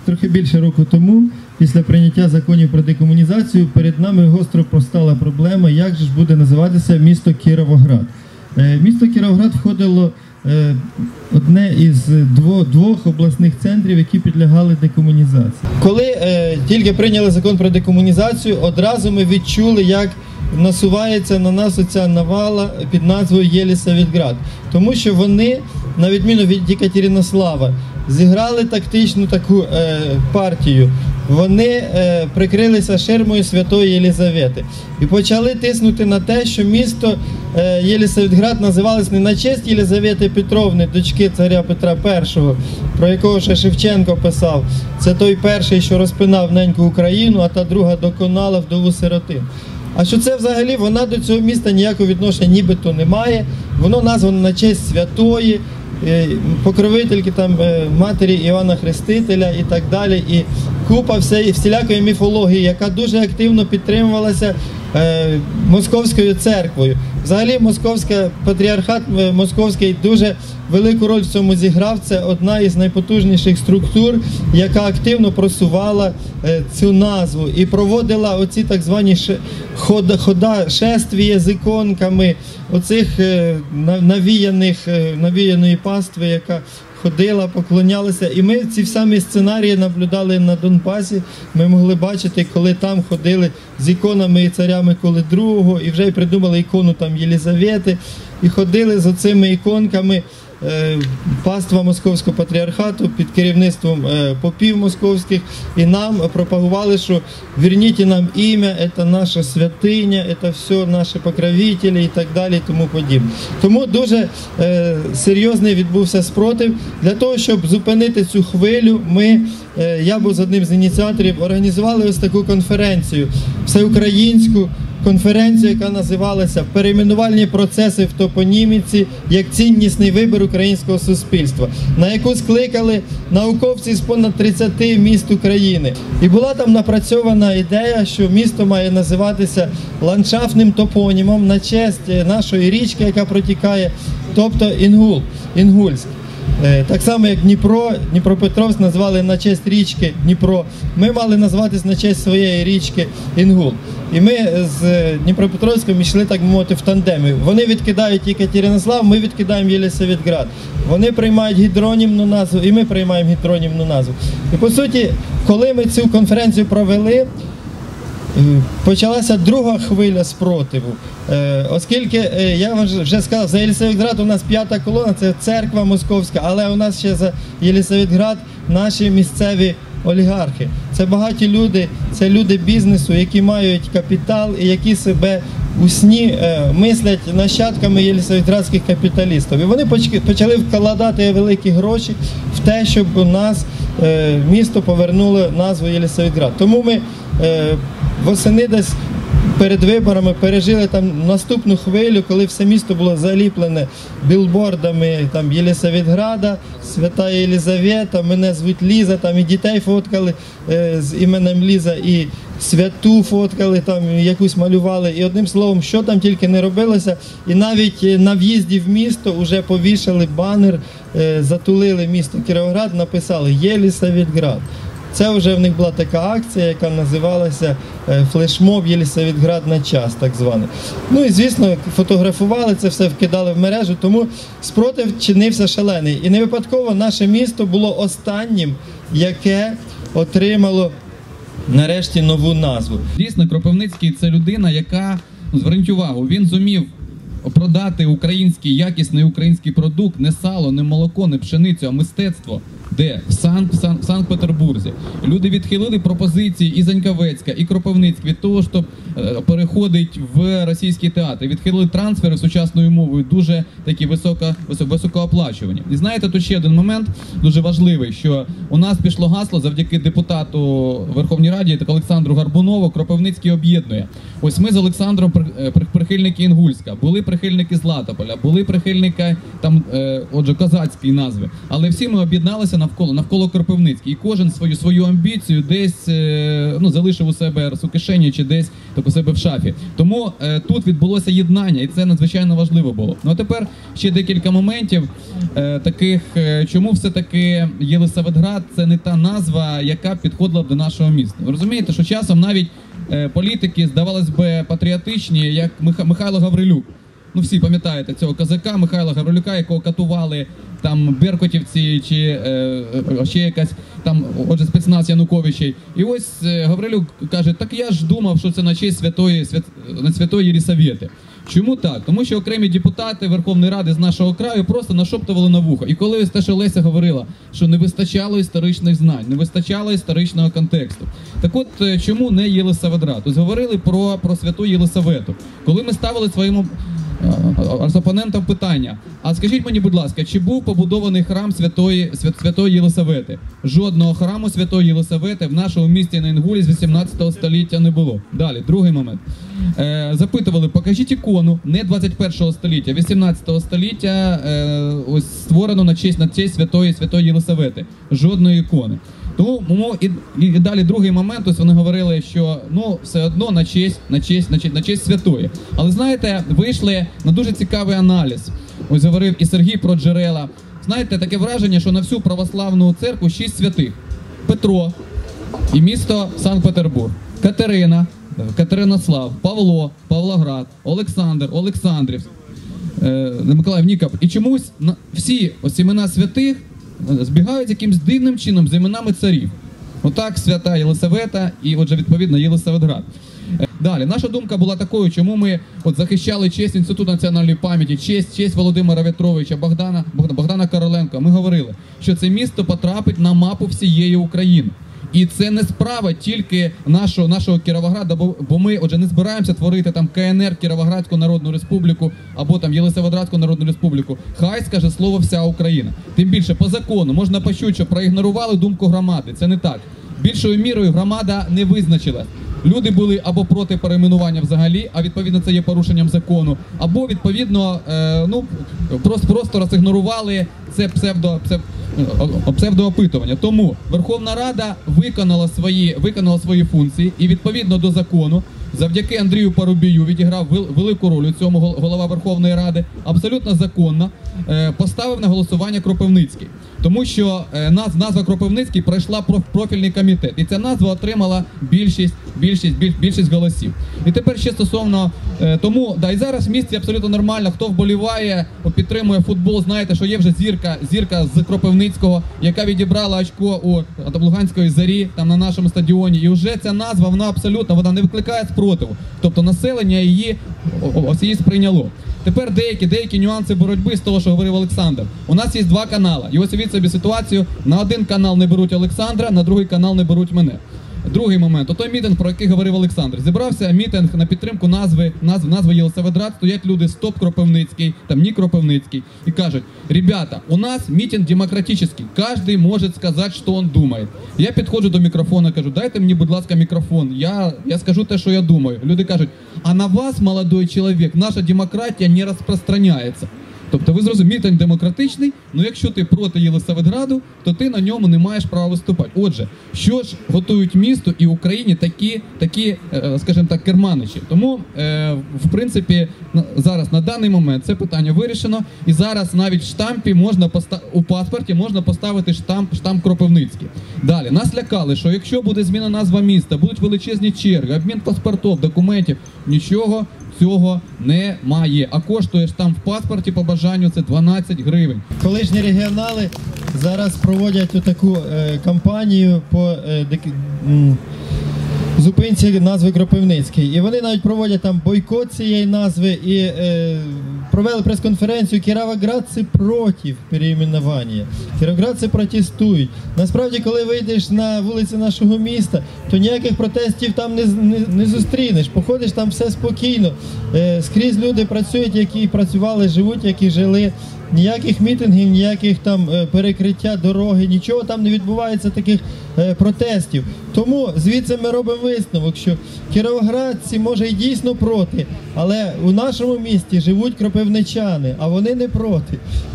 трохи більше року тому, після прийняття законів про декомунізацію, перед нами гостро постала проблема, як же ж буде називатися місто Кіровоград. Місто Кіровоград входило одне із двох обласних центрів, які підлягали декомунізації. Коли тільки прийняли закон про декомунізацію, одразу ми відчули, як насувається на нас оця навала під назвою Єлисаветград. Тому що вони, на відміну від Єкатеринослава, зіграли тактичну таку партію. Вони прикрилися ширмою Святої Єлизавети і почали тиснути на те, що місто Єлисаветград називалось не на честь Єлизавети Петровни, дочки царя Петра І, про якого ще Шевченко писав. Це той перший, що розпинав неньку Україну, а та друга доконала вдову сиротин. А що це взагалі, вона до цього міста ніякого відношення нібито не має, воно названо на честь святої, покровительки там матері Івана Хрестителя і так далі, і купа всілякої міфології, яка дуже активно підтримувалася Московською церквою. Взагалі патріархат Московський дуже велику роль в цьому зіграв. Це одна із найпотужніших структур, яка активно просувала цю назву і проводила оці так звані шествія з іконками, оцих навіяної пастви, яка ходила, поклонялася. І ми ці самі сценарії наблюдали на Донбасі. Ми могли бачити, коли там ходили з іконами і царя Миколи II, і вже й придумали ікону там Єлизавети, і ходили з оцими іконками паства Московського патріархату під керівництвом попів московських, і нам пропагували, що «верніть нам ім'я, це наша святиня, це все наші покровителі» і так далі, і тому подібне. Тому дуже серйозний відбувся спротив. Для того, щоб зупинити цю хвилю, я був з одним з ініціаторів, організували ось таку конференцію, всеукраїнську конференцію, яка називалася «Перейменувальні процеси в топоніміці як ціннісний вибір українського суспільства», на яку скликали науковці з понад 30 міст України. І була там напрацьована ідея, що місто має називатися ландшафтним топонімом на честь нашої річки, яка протікає, тобто Інгульськ. Так само, як Дніпропетровськ назвали на честь річки Дніпро, ми мали назватись на честь своєї річки Інгул. І ми з Дніпропетровськом йшли, так мовити, в тандемі. Вони відкидають Єкатеринослав, ми відкидаємо Єлисаветград. Вони приймають гідронімну назву, і ми приймаємо гідронімну назву. І по суті, коли ми цю конференцію провели, почалася друга хвиля спротиву. Оскільки, я вам вже сказав, за Єлисаветград у нас 5-та колона, це церква московська, але у нас ще за Єлисаветград наші місцеві олігархи. Це багаті люди, це люди бізнесу, які мають капітал і які себе у сні мислять нащадками єлисаветградських капіталістів. І вони почали вкладати великі гроші в те, щоб у нас місто повернуло назву Єлисаветград. Тому ми восени десь перед виборами пережили там наступну хвилю, коли все місто було заліплене білбордами там Єлисаветграда, Свята Єлизавета, мене звуть Ліза, там і дітей фоткали з іменем Ліза, і святу фоткали, там якусь малювали, і одним словом, що там тільки не робилося, і навіть на в'їзді в місто вже повішали банер, затулили місто Кіровоград, написали «Єлисаветград». Це вже в них була така акція, яка називалася «Флешмоб Єлисаветград на час», так званий. Ну і, звісно, фотографували це все, вкидали в мережу, тому спротив чинився шалений. І не випадково наше місто було останнім, яке отримало нарешті нову назву. Дійсно, Кропивницький – це людина, яка, зверніть увагу, він зумів продати український, якісний український продукт, не сало, не молоко, не пшеницю, а мистецтво. Де? В Санкт-Петербурзі. Люди відхилили пропозиції і Заньковецька, і Кропивницька від того, щоб переходить в російський театр. Відхилили трансфери сучасною мовою, дуже такі високооплачувані. І знаєте, тут ще один момент дуже важливий, що у нас пішло гасло завдяки депутату Верховній Раді Олександру Горбунову «Кропивницький об'єднує». Ось ми з Олександром прихильники Інгульська. Були прихильники Златополя, були прихильники там, отже, козацької назви. Але всі ми об'єдналися навколо Кропивницький. І кожен свою амбіцію десь залишив у себе у кишені чи десь так у себе в шафі. Тому тут відбулося єднання, і це надзвичайно важливо було. Ну а тепер ще декілька моментів таких, чому все-таки Єлисаветград – це не та назва, яка підходила б до нашого міста. Ви розумієте, що часом навіть політики, здавалось би, патріотичні, як Михайло Гаврилюк. Ну всі пам'ятаєте цього козака Михайла Гаврилюка, якого катували там беркутівці чи ще якась там, отже, спецназ Януковичей. І ось Гаврилюк каже, так я ж думав, що це на честь святої Єлисавети. Чому так? Тому що окремі депутати Верховної Ради з нашого краю просто нашоптували на вухо. І коли ось те, що Леся говорила, що не вистачало історичних знань, не вистачало історичного контексту. Так от, чому не Єлисаветград? Ось говорили про святу Єлисавету. Коли ми ставили своєму опонентам питання, а скажіть мені, будь ласка, чи був побудований храм святої Єлисавети? Жодного храму святої Єлисавети в нашому місті на Інгулі з 18 століття не було. Далі, другий момент. Запитували, покажіть ікону не 21 століття, 18 століття ось створено на честь святої Єлисавети. Жодної ікони. Тому і далі другий момент, ось вони говорили, що все одно на честь святої. Але знаєте, вийшли на дуже цікавий аналіз. Ось говорив і Сергій про джерела. Знаєте, таке враження, що на всю православну церкву 6 святих. Петро і місто Санкт-Петербург, Катерина, Катеринослав, Павло, Павлоград, Олександр, Олександрівськ, Миколаїв, Нікополь. І чомусь всі ось імена святих збігають якимсь дивним чином з іменами царів. Отак свята Єлисавета і, отже, відповідно, Єлисаветград. Далі, наша думка була такою, чому ми захищали честь Інституту національної пам'яті, честь Володимира В'ятровича, Богдана Короленка. Ми говорили, що це місто потрапить на мапу всієї України. І це не справа тільки нашого Кіровограда, бо ми, отже, не збираємося творити там КНР, Кіровоградську Народну Республіку, або там Єлисаветградську Народну Республіку. Хай скаже слово вся Україна. Тим більше, по закону, можна почути, що проігнорували думку громади. Це не так. Більшою мірою громада не визначилась. Люди були або проти перейменування взагалі, а відповідно це є порушенням закону, або відповідно просто розігнорували це псевдоопитування. Тому Верховна Рада виконала свої функції і відповідно до закону, завдяки Андрію Парубію відіграв велику роль у цьому голова Верховної Ради, абсолютно законно поставив на голосування Кропивницький. Тому що назва Кропивницький пройшла профільний комітет. І ця назва отримала більшість голосів. І тепер ще стосовно тому, і зараз в місті абсолютно нормально, хто вболіває, підтримує футбол, знаєте, що є вже зірка з Кропивницького, яка відібрала очко у Луганської Зорі, там на нашому стадіоні. І вже ця назва, вона не викликає спротиву. Тобто населення її сприйняло. Тепер деякі нюанси боротьби з того, що говорив Олександр. У нас є 2 канали. І ось уявіть собі ситуацію, на один канал не беруть Олександра, на другий канал не беруть мене. Другий момент. Отой мітинг, про який говорив Олександр. Зібрався мітинг на підтримку назви Єлисаветград, стоять люди «Стоп Кропивницький», там «Ні Кропивницький», і кажуть, ребята, у нас мітинг демократичний, кожен може сказати, що він думає. Я підходжу до мікрофона, кажу, дайте мені, будь ласка, мікрофон, я скажу те, що я думаю. Люди кажуть, а на вас, молодой чоловік, наша демократія не розпространяється. Тобто ви зрозумієте, мітинг демократичний, але якщо ти проти Єлисаветграду, то ти на ньому не маєш права виступати. Отже, що ж готують місту і Україні такі, скажімо так, керманичі. Тому, в принципі, зараз на даний момент це питання вирішено, і зараз навіть в штампі у паспорті можна поставити штамп Кропивницький. Далі, нас лякали, що якщо буде зміна назва міста, будуть величезні черги, обмін паспортів, документів, нічого цього немає. А коштує штамп в паспорті по бажанню це 12 гривень. Колишні регіонали зараз проводять таку кампанію по зупинці назви Кропивницький. І вони навіть проводять там бойкот цієї назви і провели прес-конференцію «Кіровоградці проти переименування». Кіровоградці протестують. Насправді, коли вийдеш на вулиці нашого міста, то ніяких протестів там не зустрінеш. Походиш, там все спокійно. Скрізь люди працюють, які працювали, живуть, які жили. ніяких мітингів, ніяких там перекриття дороги, нічого там не відбувається, таких протестів. Тому звідси ми робимо висновок, що кіровоградці, може, і дійсно проти, але у нашому місті живуть кропивничани, а вони не проти.